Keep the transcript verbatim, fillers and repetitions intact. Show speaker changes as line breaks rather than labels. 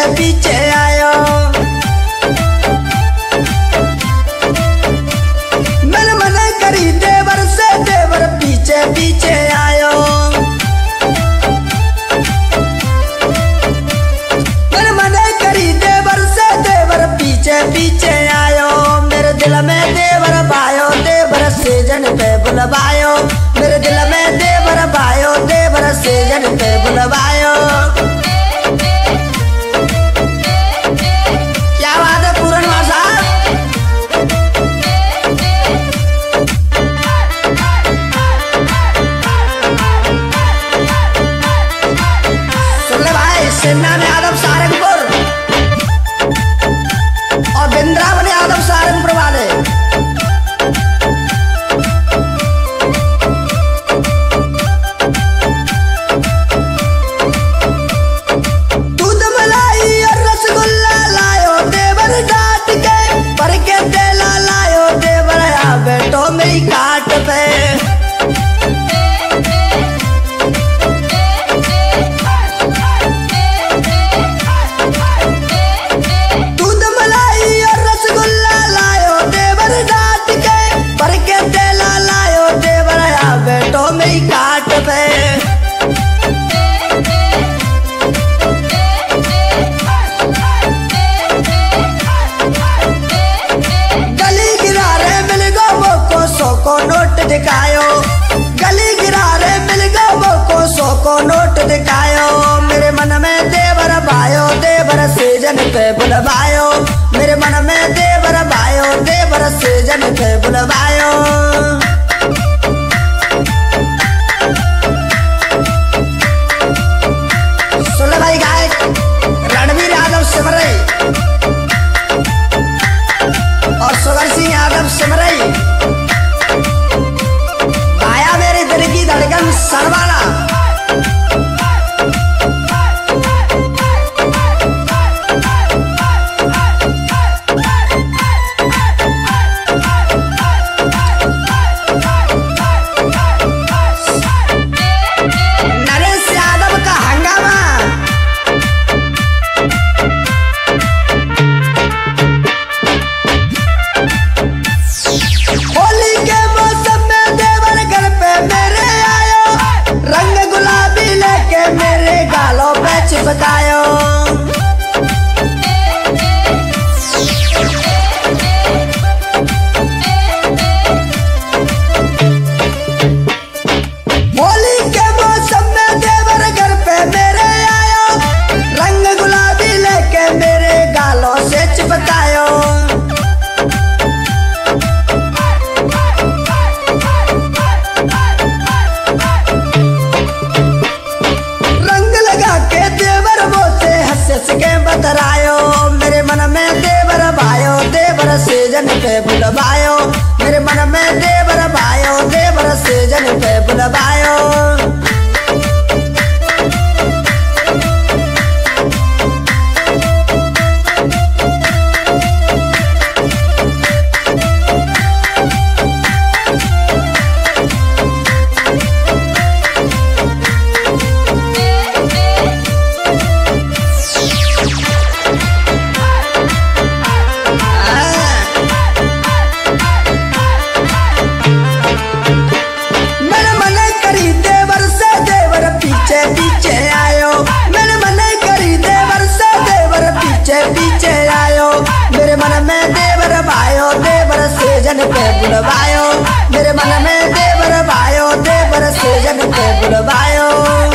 पीछे आयो। मन मन करी देवर से देवर पीछे पीछे आयो। मन मन करी देवर से देवर पीछे पीछे आयो। मेरे दिल में देवर भायो देवर सेजन पे बुलवायो। मेरे दिल में देवर भायो देवर सेजन पे बुलवायो। सेना में आदम सारंगपुर और बिंद्रावनी आदम सारंगपुर वाले। दूध मलाई और रसगुल्ला लायो देवर डाट के। भर के तेला लायो देवर आ बैठो मेरी काट पे। दिखायो गली गिरा रे मिल गो को सौ को नोट दिखायो। मेरे मन में देवर भायो देवर सेजन पे बुलवायो। मेरे मन में देवर भायो देवर सेजन पे बुलवायो। सुन भाई गायक रणवीर यादव सिमरई और सुगर सिंह यादव सिमरई। धड़कन सरवाला नरेश यादव का हंगामा। होली के मौसम में देवर घर पे मेरे रंग गुलाबी लेके मेरे गालों पे चिपकायो। होली के मौसम में देवर घर पे मेरे आयो। रंग गुलाबी लेके मेरे गालों से चिपकायो। के बतरायो मेरे मन में देवर भायो देवर सेजन पे बुलवायो। मेरे मन में देवर भायो देवर सेजन पे बुलवायो। मेरे मन में देवर भायो देवर सेजन पे बुलवायो। मेरे मन में देवर भायो देवर सेजन पे बुलवायो।